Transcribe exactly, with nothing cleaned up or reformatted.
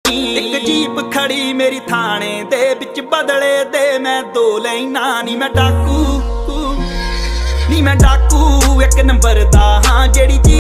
एक जीप खड़ी मेरी थाने दे बिच बदले दे मैं दो लैना नी मैं डाकू नी मैं डाकू एक नंबर दा हाँ जेड़ी